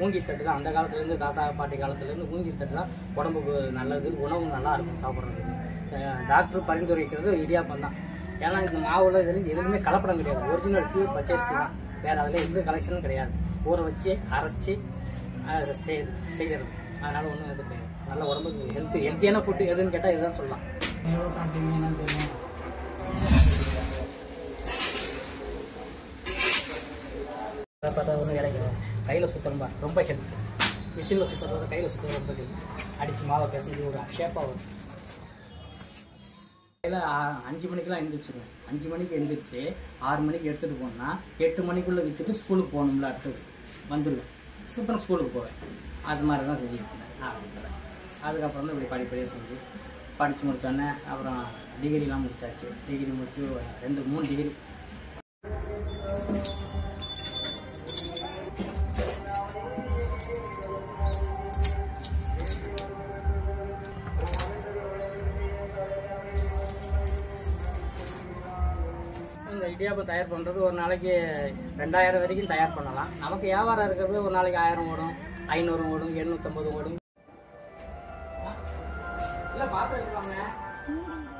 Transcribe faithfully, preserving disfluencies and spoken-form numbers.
மூங்கில் தட்டு தான் அந்த காலத்துலேருந்து தாத்தா பாட்டி காலத்துலேருந்து மூங்கில் தட்டு தான் உடம்புக்கு நல்லது, உணவு நல்லா இருக்கும் சாப்பிட்றதுக்கு. டாக்டர் பரிந்துரைக்கிறது இடியாப்பம் தான். ஏன்னா இந்த மாவுல இதில் எதுவுமே கலப்படம் கிடையாது, ஒரிஜினல் பியூர் பச்சரிசி தான், வேறு அதில் எந்த கலெக்ஷனும் கிடையாது. ஊற வச்சு அரைச்சி செய் செய்கிறது. அதனால் ஒன்றும் இது கிடையாது. நல்ல உடம்புக்கு ஹெல்த்து ஹெல்த்தியான ஃபுட்டு எதுன்னு கேட்டால் இதுதான் சொல்லலாம். எவ்வளோ சாப்பிட்டீங்கன்னா தெரியும். அதை பார்த்தா ஒன்றும் வேலைக்கு கையில் சுத்தணும்பா, ரொம்ப ஹெல்த்து. மிஷினில் சுற்றுறத கையில் சுற்றுறது ரொம்ப ஹெல்த்து. அடித்து மாவை பிசைஞ்சு ஒரு ஷேப்பாக வரும். கையில் அஞ்சு மணிக்கெலாம் எழுந்திரிச்சிடுவோம். அஞ்சு மணிக்கு எழுந்திரிச்சு ஆறு மணிக்கு எடுத்துகிட்டு போனோம்னா எட்டு மணிக்குள்ளே விற்றுட்டு ஸ்கூலுக்கு போகணும்ல, அடுத்தது வந்துடுவேன். சூப்பராக ஸ்கூலுக்கு போவேன். அது மாதிரி தான் செஞ்சுட்டு இருந்தேன் ஆரம்பத்தில். அதுக்கப்புறம் தான் இப்படி படிப்படியாக செஞ்சு படித்து முடித்தோடனே அப்புறம் டிகிரிலாம் முடிச்சாச்சு. டிகிரி முடிச்சு ரெண்டு மூணு டிகிரி. இந்த இடியாப்பம் தயார் பண்ணுறது ஒரு நாளைக்கு ரெண்டாயிரம் வரைக்கும் தயார் பண்ணலாம். நமக்கு வியாபாரம் இருக்கிறது ஒரு நாளைக்கு ஆயிரம் ஓடும், ஐநூறு ஓடும், எண்ணூற்றம்பது ஓடும். இல்லை பார்த்து வச்சுக்கோங்க.